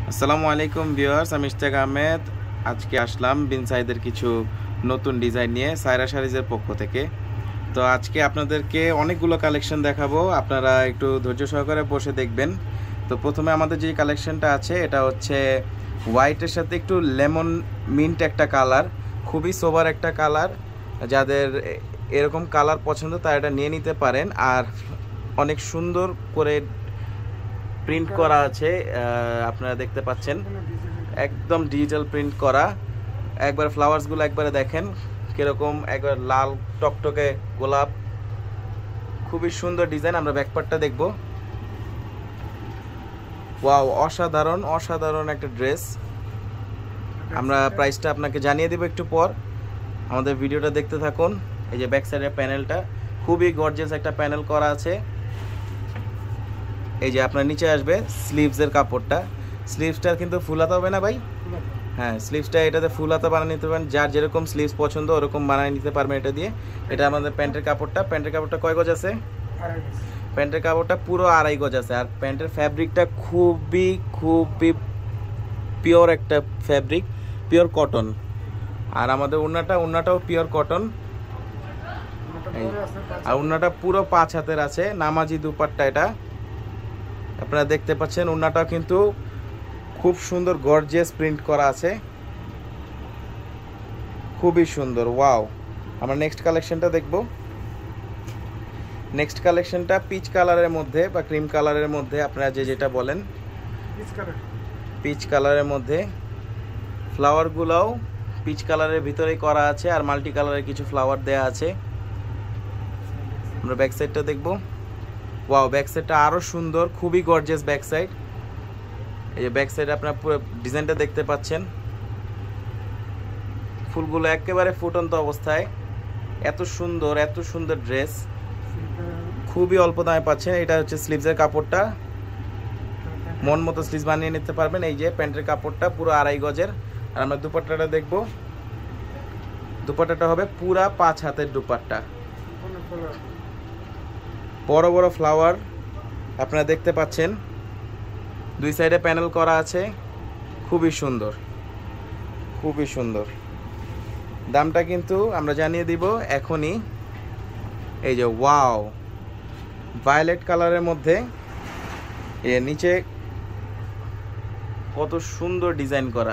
আসসালামু আলাইকুম ভিউয়ার্স, আমি ইশতিয়াক আহমেদ। আজকে আসলাম বিন সাইদের কিছু নতুন ডিজাইন নিয়ে সায়রা শাড়িজের পক্ষ থেকে। তো আজকে আপনাদেরকে অনেকগুলো কালেকশন দেখাবো, আপনারা একটু ধৈর্য সহকারে বসে দেখবেন। তো প্রথমে আমাদের যে কালেকশনটা আছে এটা হচ্ছে হোয়াইটের সাথে একটু লেমন মিন্ট একটা কালার, খুবই সোবার একটা কালার। যাদের এরকম কালার পছন্দ তারা এটা নিয়ে নিতে পারেন। আর অনেক সুন্দর করে প্রিন্ট করা আছে, আপনারা দেখতে পাচ্ছেন একদম ডিজিটাল প্রিন্ট করা। একবার ফ্লাওয়ার্সগুলো একবারে দেখেন কিরকম, একবার লাল টকটকে গোলাপ, খুবই সুন্দর ডিজাইন। আমরা ব্যাকপার্টটা দেখব। ওয়াও, অসাধারণ অসাধারণ একটা ড্রেস। আমরা প্রাইসটা আপনাকে জানিয়ে দেব একটু পর, আমাদের ভিডিওটা দেখতে থাকুন। এই যে ব্যাক সাইডের প্যানেলটা খুবই গর্জিয়াস একটা প্যানেল করা আছে। এই যে আপনার নিচে আসবে স্লিভসের কাপড়টা, স্লিভসটা কিন্তু ফুল হাতা হবে না ভাই? হ্যাঁ, স্লিভসটা এটাতে ফুল হাতা বানিয়ে নিতে পারেন, যার যেরকম স্লিভস পছন্দ ওরকম বানিয়ে নিতে পারবেন এটা দিয়ে। এটা আমাদের প্যান্টের কাপড়টা। প্যান্টের কাপড়টা কয় গজ আছে? প্যান্টের কাপড়টা পুরো 2.5 গজ আছে। আর প্যান্টের ফ্যাব্রিকটা খুবই খুবই পিওর একটা ফ্যাব্রিক, পিওর কটন। আর আমাদের ওড়নাটাও পিওর কটন। আর ওড়নাটা পুরো 5 হাতের আছে, নামাজি দুপাট্টা এটা আপনারা দেখতে পাচ্ছেন। ওড়নাটাও কিন্তু খুব সুন্দর গর্জিয়াস প্রিন্ট করা আছে, খুবই সুন্দর। ওয়াও, আমরা নেক্সট কালেকশনটা দেখব। নেক্সট কালেকশনটা পিচ কালারের মধ্যে বা ক্রিম কালারের মধ্যে, আপনারা যেটা বলেন, পিচ কালারের মধ্যে। ফ্লাওয়ারগুলোও পিচ কালারের ভিতরেই করা আছে, আর মাল্টি কালারের কিছু ফ্লাওয়ার দেয়া আছে। আমরা ব্যাক সাইডটা দেখব। ওয়াও, ব্যাক সাইডটা আরো সুন্দর, খুবই গর্জিয়াস ব্যাক সাইড। এই যে ব্যাক সাইডে আপনারা পুরো ডিজাইনটা দেখতে পাচ্ছেন, ফুলগুলো একেবারে ফুটন্ত অবস্থায়। এত সুন্দর ড্রেস, খুবই অল্প দামে পাচ্ছেন। এটা হচ্ছে স্লিভসের কাপড়টা, মন মতো স্লিভস বানিয়ে নিতে পারবেন। এই যে প্যান্টের কাপড়টা পুরো 2.5 গজের। আর আমরা দুপাট্টাটা দেখব। দুপাট্টাটা হবে পুরা 5 হাতের দুপাট্টা, বড় বড় ফ্লাওয়ার আপনারা দেখতে পাচ্ছেন। দুই সাইডে প্যানেল করা আছে, খুবই সুন্দর খুবই সুন্দর। দামটা কিন্তু আমরা জানিয়ে দিব এখনই। এই যে ওয়াও, ভায়োলেট কালারের মধ্যে এর নিচে কত সুন্দর ডিজাইন করা।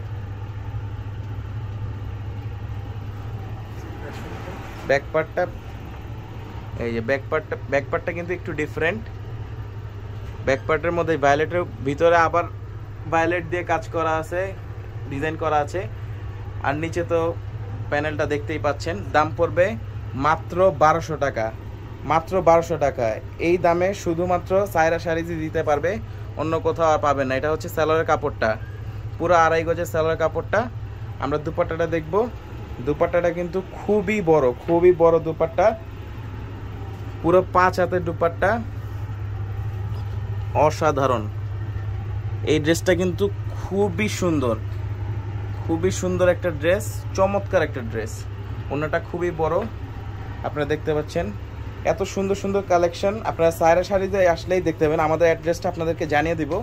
ব্যাকপার্টটা, এই যে ব্যাকপার্টটা কিন্তু একটু ডিফারেন্ট। ব্যাকপার্টের মধ্যে ভায়োলেটের ভিতরে আবার ভায়োলেট দিয়ে কাজ করা আছে, ডিজাইন করা আছে। আর নিচে তো প্যানেলটা দেখতেই পাচ্ছেন। দাম পড়বে মাত্র 1200 টাকা, মাত্র 1200 টাকা। এই দামে শুধুমাত্র সায়রা শাড়িজই দিতে পারবে, অন্য কোথাও আর পাবেন না। এটা হচ্ছে সালোয়ারের কাপড়টা, পুরো 2.5 গজের সালোয়ারের কাপড়টা। আমরা দুপাট্টাটা দেখব। দুপাট্টাটা কিন্তু খুবই বড় দুপাট্টা, পুরো 5 হাতের দুপাট্টা, অসাধারণ। এই ড্রেসটা কিন্তু খুবই সুন্দর একটা ড্রেস, চমৎকার একটা ড্রেস। ওড়নাটা খুবই বড়, আপনারা দেখতে পাচ্ছেন। এত সুন্দর কালেকশন আপনারা সায়রা শাড়িতে আসলেই দেখতে পাবেন। আমাদের অ্যাড্রেসটা আপনাদেরকে জানিয়ে দিব।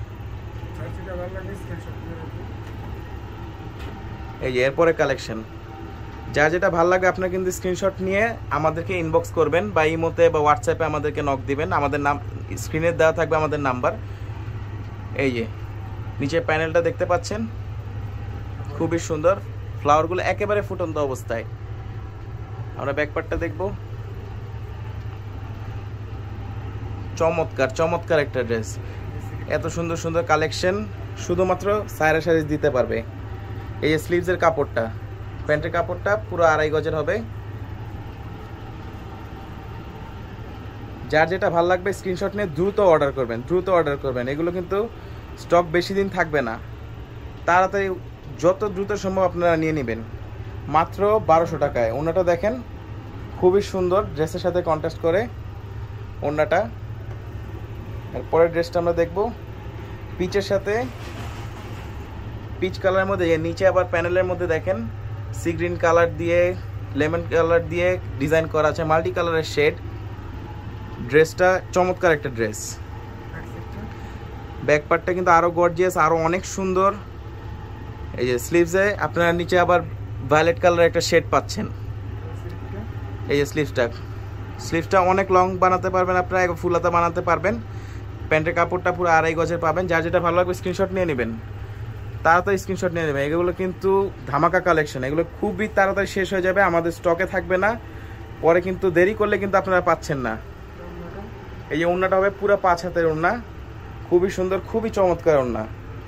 এই যে এরপরে কালেকশন, যা যেটা ভালো লাগে আপনারা কিন্তু স্ক্রিনশট নিয়ে আমাদেরকে ইনবক্স করবেন, বা ইমোতে বা হোয়াটসঅ্যাপে আমাদেরকে নক দিবেন। আমাদের নাম স্ক্রিনে দেওয়া থাকবে, আমাদের নাম্বার। এই যে নিচে প্যানেলটা দেখতে পাচ্ছেন, খুবই সুন্দর। ফ্লাওয়ারগুলো একেবারে ফুটন্ত অবস্থায়। আমরা ব্যাকপার্টটা দেখব। চমৎকার একটা ড্রেস। এত সুন্দর কালেকশন শুধুমাত্র সায়রা শাড়িজ দিতে পারবে। এই যে স্লিভসের কাপড়টা, প্যান্টের কাপড়টা পুরো 2.5 গজের হবে। যার যেটা ভালো লাগবে স্ক্রিনশট নিয়ে দ্রুত অর্ডার করবেন। এগুলো কিন্তু স্টক বেশি দিন থাকবে না, তাড়াতাড়ি যত দ্রুত সম্ভব আপনারা নিয়ে নেবেন। মাত্র 1200 টাকায়। ওড়নাটা দেখেন, খুবই সুন্দর, ড্রেসের সাথে কন্ট্রাস্ট করে ওড়নাটা। এরপরের ড্রেসটা আমরা দেখব পিচের সাথে, পিচ কালারের মধ্যে। নিচে আবার প্যানেলের মধ্যে দেখেন সি গ্রিন কালার দিয়ে, লেমন কালার দিয়ে ডিজাইন করা আছে, মাল্টি কালারের শেড। ড্রেসটা চমৎকার একটা ড্রেস। ব্যাক পার্টটা কিন্তু আরো গর্জিয়াস, আরো অনেক সুন্দর। এই যে স্লিভসে আপনারা নিচে আবার ভায়োলেট কালারের একটা শেড পাচ্ছেন। এই যে স্লিভসটা অনেক লং বানাতে পারবেন আপনারা, ফুলাতা বানাতে পারবেন। প্যান্টের কাপড়টা পুরো 2.5 গজের পাবেন। যার যেটা ভালো লাগবে স্ক্রিনশট নিয়ে নেবেন, তাড়াতাড়ি স্ক্রিনশট নিয়ে নেবেন। এগুলো কিন্তু ধামাকা কালেকশন, এগুলো খুবই তাড়াতাড়ি শেষ হয়ে যাবে, আমাদের স্টকে থাকবে না। পরে কিন্তু দেরি করলে কিন্তু আপনারা পাচ্ছেন না। এই যে ওড়নাটা হবে পুরো 5 হাতের ওড়না, খুবই সুন্দর, খুবই চমৎকার ওড়না।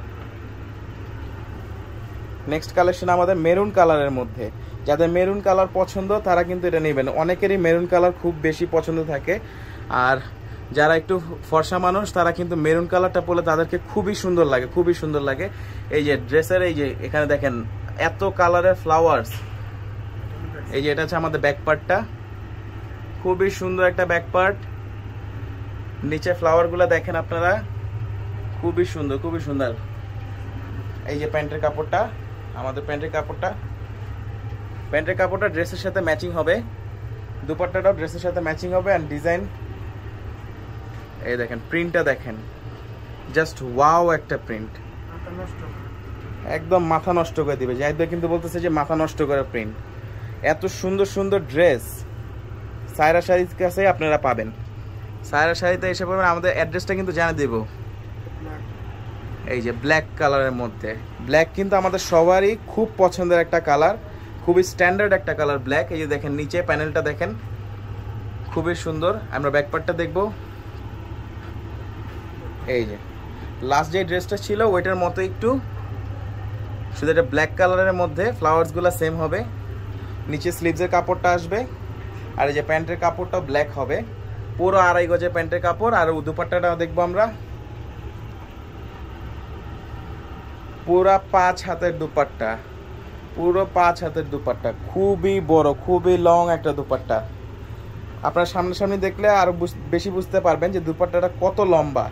নেক্সট কালেকশন আমাদের মেরুন কালারের মধ্যে। যাদের মেরুন কালার পছন্দ তারা কিন্তু এটা নেবেন। অনেকেরই মেরুন কালার খুব বেশি পছন্দ থাকে, আর যারা একটু ফর্সা মানুষ তারা কিন্তু মেরুন কালারটা পরলে তাদেরকে খুবই সুন্দর লাগে, খুবই সুন্দর লাগে। এই যে ড্রেসের এই যে এখানে দেখেন এত কালারের ফ্লাওয়ার্স। এই যে এটা হচ্ছে আমাদের ব্যাক পার্টটা, খুবই সুন্দর একটা ব্যাক পার্ট। নিচে ফ্লাওয়ারগুলো দেখেন আপনারা, খুবই সুন্দর, খুবই সুন্দর। এই যে প্যান্টের কাপড়টা, আমাদের প্যান্টের কাপড়টা ড্রেসের সাথে ম্যাচিং হবে, দুপাট্টাটাও ড্রেসের সাথে ম্যাচিং হবে। আর ডিজাইন এই দেখেন, প্রিন্টটা দেখেন, জাস্ট ওয়াও একটা প্রিন্ট, একদম মাথা নষ্ট করে দিবে। জাহিদ ভাই কিন্তু বলতেছে যে মাথা নষ্ট করে প্রিন্ট। এত সুন্দর সুন্দর ড্রেস সায়রা শাড়ির কাছে আপনারা পাবেন। সায়রা শাড়িতে এসে পড়বেন, আমাদের অ্যাড্রেসটা কিন্তু জানিয়ে দেব। এই যে ব্ল্যাক কালারের মধ্যে, ব্ল্যাক কিন্তু আমাদের সবারই খুব পছন্দের একটা কালার, খুবই স্ট্যান্ডার্ড একটা কালার ব্ল্যাক। এই যে দেখেন নিচে প্যানেলটা দেখেন, খুবই সুন্দর। আমরা ব্যাক পার্টটা দেখব। এই যে লাস্ট যে ড্রেসটা ছিল ওইটার মতো একটু, শুধু এটা ব্ল্যাক কালারের মধ্যে ফ্লাওয়ার্সগুলো সেম হবে। নিচে স্লিভসের কাপড়টা আসবে, আর এই যে প্যান্টের কাপড়টাও ব্ল্যাক হবে, পুরো 2.5 গজের প্যান্টের কাপড়। আর দুপাট্টাটাও দেখবো আমরা, পুরা 5 হাতের দুপাট্টা, পুরো 5 হাতের দুপাট্টা, খুবই বড়, খুবই লং একটা দুপাট্টা। আপনার সামনাসামনি দেখলে আরো বেশি বুঝতে পারবেন যে দুপাট্টাটা কত লম্বা।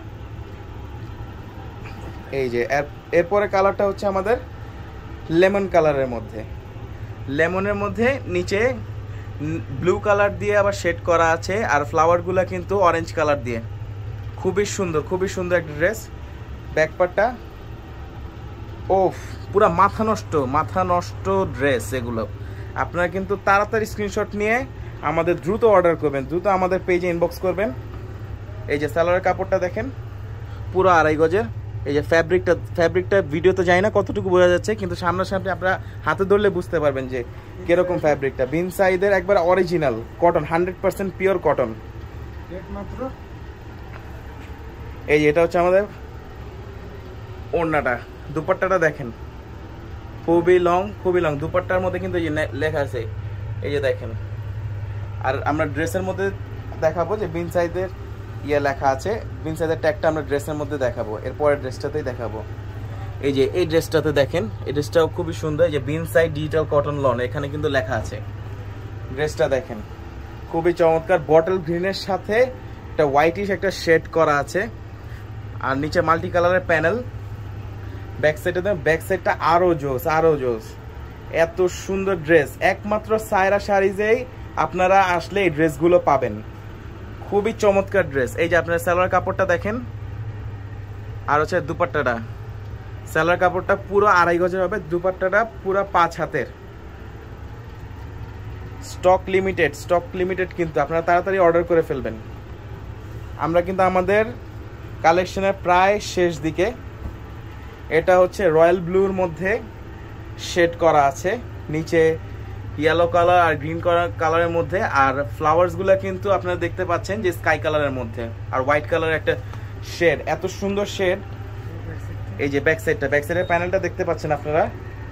এই যে এরপরে কালারটা হচ্ছে আমাদের লেমন কালারের মধ্যে। লেমনের মধ্যে নিচে ব্লু কালার দিয়ে আবার শেড করা আছে, আর ফ্লাওয়ারগুলো কিন্তু অরেঞ্জ কালার দিয়ে। খুবই সুন্দর, খুবই সুন্দর একটা ড্রেস। ব্যাক পার্টটা ওফ, পুরা মাথা নষ্ট ড্রেস এগুলো। আপনারা কিন্তু তাড়াতাড়ি স্ক্রিনশট নিয়ে আমাদের দ্রুত অর্ডার করবেন, দ্রুত আমাদের পেজে ইনবক্স করবেন। এই যে সালোয়ারের কাপড়টা দেখেন, পুরো 2.5 গজের। এই যে ফ্যাব্রিকটা ভিডিওতে যাই না কতটুকু বোঝা যাচ্ছে, কিন্তু সামনাসামনি আপনারা হাতে ধরলে বুঝতে পারবেন যে কিরকম ফ্যাব্রিকটা। বিন সাইদের একবার অরিজিনাল কটন, 100% পিওর কটন। এই যে এটা হচ্ছে আমাদের ওড়নাটা, দুপাট্টাটা দেখেন, খুবই লং, খুবই লং। দুপাট্টার মধ্যে কিন্তু এই যে লেখা আছে, এই যে দেখেন। আর আমরা ড্রেসের মধ্যে দেখাবো যে বিন সাইদের লেখা আছে, বিন সাইদের ট্যাগটা আমরা ড্রেসের মধ্যে দেখাবো, এরপরের ড্রেসটাতেই দেখাবো। এই যে এই ড্রেসটাতে দেখেন, এই ড্রেসটাও খুবই সুন্দর। এই যে Bin Saeed digital cotton lawn এখানে কিন্তু লেখা আছে। ড্রেসটা দেখেন, খুবই চমৎকার। বটল গ্রিনের সাথে একটা হোয়াইটিশ একটা শেড করা আছে, আর নিচে মাল্টি কালারের প্যানেল। ব্যাক সাইডটা আরো জোস, আরো জোস। এত সুন্দর ড্রেস একমাত্র সায়রা শাড়িজেই আপনারা আসলে এই ড্রেসগুলো পাবেন। খুবই চমৎকার ড্রেস। এই যে আপনার সালোয়ার কাপড়টা দেখেন, আর হচ্ছে দুপাট্টাটা। সালোয়ার কাপড়টা পুরো 2.5 গজের হবে, দুপাট্টাটা পুরো 5 হাতের। স্টক লিমিটেড কিন্তু আপনারা তাড়াতাড়ি অর্ডার করে ফেলবেন। আমরা কিন্তু আমাদের কালেকশনের প্রায় শেষ দিকে। এটা হচ্ছে রয়্যাল ব্লুর মধ্যে শেড করা আছে, নিচে ইয়েলো কালার আর গ্রিন কালারের মধ্যে। আর ফ্লাওয়ার্সগুলো কিন্তু আপনারা দেখতে পাচ্ছেন যে স্কাই কালারের মধ্যে, আর হোয়াইট কালারের একটা শেড, এত সুন্দর শেড। এই যে ব্যাক সাইডের প্যানেলটা দেখতে পাচ্ছেন আপনারা।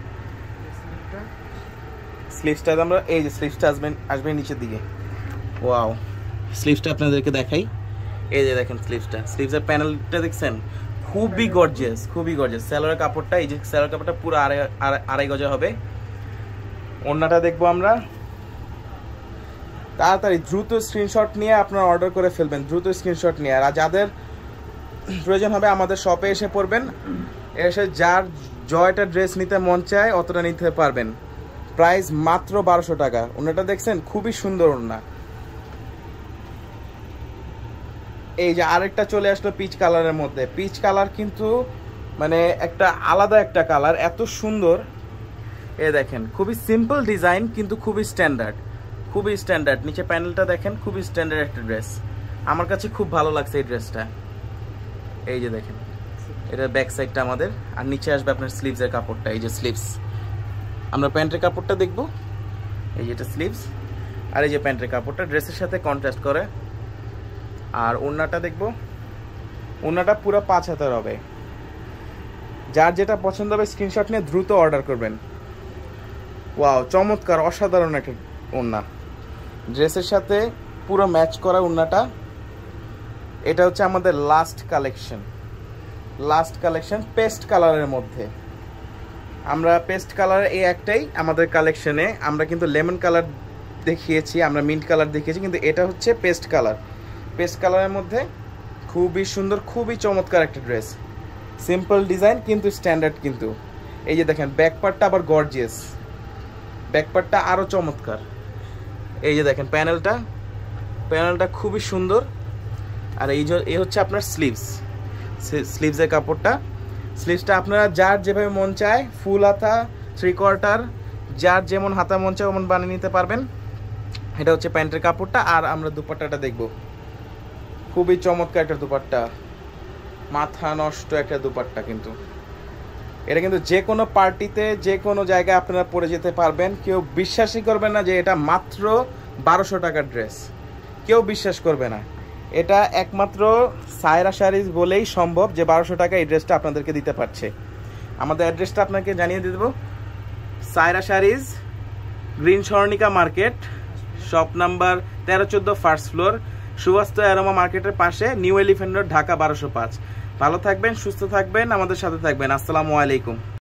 স্লিভসটা আমরা, এই যে স্লিভসটা আসবে নিচের দিকে। ওয়াও, স্লিভসটা আপনাদেরকে দেখাই। এই যে দেখেন স্লিভসের প্যানেলটা দেখছেন, খুবই গর্জিয়াস, খুবই গর্জিয়াস। সালোয়ার কাপড়টা, এই যে সালোয়ার কাপড়টা পুরো 2.5 গজে হবে। ওড়নাটা দেখবো আমরা। তাড়াতাড়ি দ্রুত স্ক্রিনশট নিয়ে আপনারা অর্ডার করে ফেলবেন, দ্রুত স্ক্রিনশট নিয়ে। আর যাদের প্রয়োজন হবে আমাদের শপে এসে পড়বেন, এসে যার জয়টা ড্রেস নিতে মন চায় অতটা নিতে পারবেন। প্রাইস মাত্র 1200 টাকা। ওড়নাটা দেখছেন, খুবই সুন্দর ওড়না। এই যে আরেকটা চলে আসলো পিচ কালারের মধ্যে। পিচ কালার কিন্তু মানে একটা আলাদা একটা কালার, এত সুন্দর। এ দেখেন খুবই সিম্পল ডিজাইন কিন্তু খুবই স্ট্যান্ডার্ড, খুবই স্ট্যান্ডার্ড। নিচে প্যানেলটা দেখেন, খুবই স্ট্যান্ডার্ড একটা ড্রেস। আমার কাছে খুব ভালো লাগছে এই ড্রেসটা। এই যে দেখেন এটা ব্যাক সাইডটা আমাদের, আর নিচে আসবে আপনার স্লিভসের কাপড়টা। এই যে স্লিভস, আমরা প্যান্টের কাপড়টা দেখবো। এই যে এটা স্লিভস, আর এই যে প্যান্টের কাপড়টা ড্রেসের সাথে কন্ট্রাস্ট করে। আর ওড়নাটা দেখবো, ওড়নাটা পুরো 5 হাতের হবে। যার যেটা পছন্দ হবে স্ক্রিনশট নিয়ে দ্রুত অর্ডার করবেন। ওয়াও, চমৎকার, অসাধারণ একটা ওড়না, ড্রেসের সাথে পুরো ম্যাচ করা ওড়নাটা। এটা হচ্ছে আমাদের লাস্ট কালেকশন পেস্ট কালারের মধ্যে। আমরা পেস্ট কালার এই একটাই আমাদের কালেকশনে, আমরা কিন্তু লেমন কালার দেখিয়েছি, আমরা মিন্ট কালার দেখিয়েছি, কিন্তু এটা হচ্ছে পেস্ট কালারের মধ্যে। খুবই সুন্দর, খুবই চমৎকার একটা ড্রেস, সিম্পল ডিজাইন কিন্তু স্ট্যান্ডার্ড। কিন্তু এই যে দেখেন ব্যাক পার্টটা আবার গর্জিয়াস, ব্যাক পার্টটা আরও চমৎকার। এই যে দেখেন প্যানেলটা খুবই সুন্দর। আর এই হচ্ছে আপনার স্লিভসের কাপড়টা। স্লিভসটা আপনারা যার যেভাবে মন চায়, ফুল হাতা, 3/4, যার যেমন হাতা মন চায় ওমন বানিয়ে নিতে পারবেন। এটা হচ্ছে প্যান্টের কাপড়টা। আর আমরা দুপাট্টাটা দেখব, খুবই চমৎকার একটা দুপাট্টা, মাথা নষ্ট একটা দুপাট্টা। কিন্তু এটা কিন্তু যে কোনো পার্টিতে, যে কোনো জায়গায় আপনারা পরে যেতে পারবেন। কেউ বিশ্বাসই করবে না যে এটা মাত্র 1200 টাকার ড্রেস, কেউ বিশ্বাস করবে না। এটা একমাত্র সায়রা শাড়িজ বলেই সম্ভব যে 1200 টাকা এই ড্রেসটা আপনাদেরকে দিতে পারছে। আমাদের অ্যাড্রেসটা আপনাকে জানিয়ে দিয়ে দেবো। Saira Sarees, green Swarnika market, shop number 13-14, first floor, Subastu aroma মার্কেটের পাশে, নিউ এলিফ্যান্ট রোড, ঢাকা 1205। ভালো থাকবেন, সুস্থ থাকবেন, আমাদের সাথে থাকবেন। আসসালামু আলাইকুম।